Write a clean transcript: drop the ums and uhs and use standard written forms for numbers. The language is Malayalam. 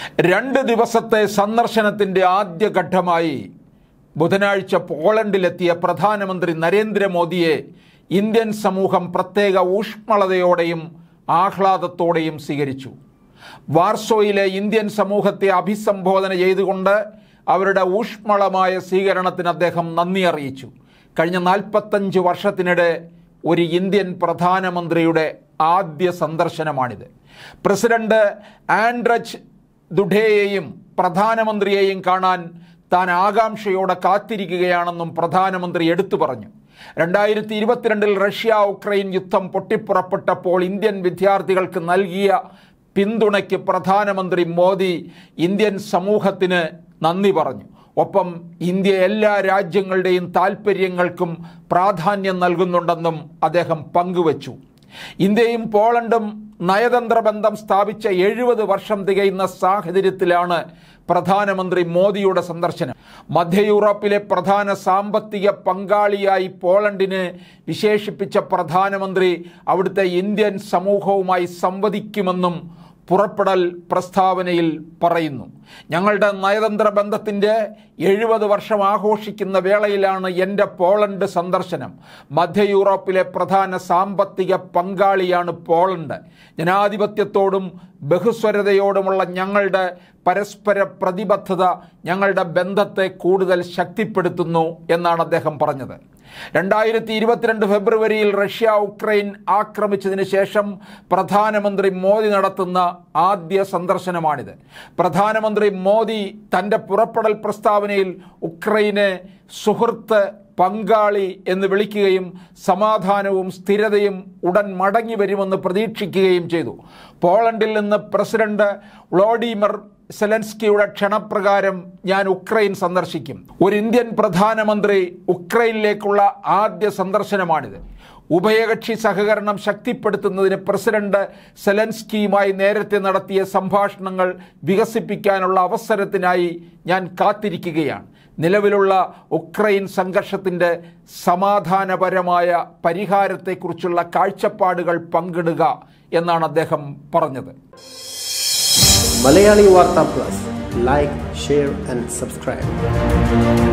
2 ദിവസത്തെ സന്ദർശനത്തിൻ്റെ ആദ്യഘട്ടമായി ബുധനാഴ്ച പോളണ്ടിലെത്തിയ പ്രധാനമന്ത്രി നരേന്ദ്രമോദിയെ ഇന്ത്യൻ സമൂഹം പ്രത്യേക ഊഷ്മളതയോടെയും ആഹ്ലാദത്തോടെയും സ്വീകരിച്ചു. വാർസോയിലെ ഇന്ത്യൻ സമൂഹത്തെ അഭിസംബോധന ചെയ്തുകൊണ്ട് അവരുടെ ഊഷ്മളമായ സ്വീകരണത്തിന് അദ്ദേഹം നന്ദി അറിയിച്ചു. കഴിഞ്ഞ 45 വർഷത്തിനിടെ ഒരു ഇന്ത്യൻ പ്രധാനമന്ത്രിയുടെ ആദ്യ സന്ദർശനമാണിത്. പ്രസിഡന്റ് ആൻഡ്രജ് ദുഡേയെയും പ്രധാനമന്ത്രിയെയും കാണാൻ താൻ ആകാംക്ഷയോടെ കാത്തിരിക്കുകയാണെന്നും പ്രധാനമന്ത്രി എടുത്തു പറഞ്ഞു. 2022 റഷ്യ ഉക്രൈൻ യുദ്ധം പൊട്ടിപ്പുറപ്പെട്ടപ്പോൾ ഇന്ത്യൻ വിദ്യാർത്ഥികൾക്ക് നൽകിയ പിന്തുണയ്ക്ക് പ്രധാനമന്ത്രി മോദി ഇന്ത്യൻ സമൂഹത്തിന് നന്ദി പറഞ്ഞു. ഒപ്പം ഇന്ത്യ എല്ലാ രാജ്യങ്ങളുടെയും താൽപ്പര്യങ്ങൾക്കും പ്രാധാന്യം നൽകുന്നുണ്ടെന്നും അദ്ദേഹം പങ്കുവച്ചു. ഇന്ത്യയും പോളണ്ടും നയതന്ത്ര ബന്ധം സ്ഥാപിച്ച 70 വർഷം തികയുന്ന സാഹചര്യത്തിലാണ് പ്രധാനമന്ത്രി മോദിയുടെ സന്ദർശനം. മധ്യ യൂറോപ്പിലെ പ്രധാന സാമ്പത്തിക പങ്കാളിയായി പോളണ്ടിനെ വിശേഷിപ്പിച്ച പ്രധാനമന്ത്രി അവിടുത്തെ ഇന്ത്യൻ സമൂഹവുമായി സംവദിക്കുമെന്നും പുറപ്പെടൽ പ്രസ്താവനയിൽ പറയുന്നു. ഞങ്ങളുടെ നയതന്ത്ര ബന്ധത്തിൻ്റെ 70 വർഷം ആഘോഷിക്കുന്ന വേളയിലാണ് എൻ്റെ പോളണ്ട് സന്ദർശനം. മധ്യ യൂറോപ്പിലെ പ്രധാന സാമ്പത്തിക പങ്കാളിയാണ് പോളണ്ട്. ജനാധിപത്യത്തോടും ബഹുസ്വരതയോടുമുള്ള ഞങ്ങളുടെ പരസ്പര പ്രതിബദ്ധത ഞങ്ങളുടെ ബന്ധത്തെ കൂടുതൽ ശക്തിപ്പെടുത്തുന്നു എന്നാണ് അദ്ദേഹം പറഞ്ഞത്. 2022 ഫെബ്രുവരിയിൽ റഷ്യ ഉക്രൈൻ ആക്രമിച്ചതിന് ശേഷം പ്രധാനമന്ത്രി മോദി നടത്തുന്ന ആദ്യ സന്ദർശനമാണിത്. പ്രധാനമന്ത്രി മോദി തൻ്റെ പുറപ്പെടൽ പ്രസ്താവനയിൽ ഉക്രൈനെ സുഹൃത്ത്, പങ്കാളി എന്ന് വിളിക്കുകയും സമാധാനവും സ്ഥിരതയും ഉടൻ മടങ്ങി വരുമെന്ന് പ്രതീക്ഷിക്കുകയും ചെയ്തു. പോളണ്ടിൽ നിന്ന് പ്രസിഡന്റ് വ്ളോഡിമിർ സെലൻസ്കിയുടെ ക്ഷണപ്രകാരം ഞാൻ ഉക്രൈൻ സന്ദർശിക്കും. ഒരു ഇന്ത്യൻ പ്രധാനമന്ത്രി ഉക്രൈനിലേക്കുള്ള ആദ്യ സന്ദർശനമാണിത്. ഉഭയകക്ഷി സഹകരണം ശക്തിപ്പെടുത്തുന്നതിന് പ്രസിഡന്റ് സെലൻസ്കിയുമായി നേരത്തെ നടത്തിയ സംഭാഷണങ്ങൾ വികസിപ്പിക്കാനുള്ള അവസരത്തിനായി ഞാൻ കാത്തിരിക്കുകയാണ്. നിലവിലുള്ള ഉക്രൈൻ സംഘർഷത്തിൻ്റെ സമാധാനപരമായ പരിഹാരത്തെക്കുറിച്ചുള്ള കാഴ്ചപ്പാടുകൾ പങ്കിടുക എന്നാണ് അദ്ദേഹം പറഞ്ഞത്. Malayali Warta Plus, like, share and subscribe.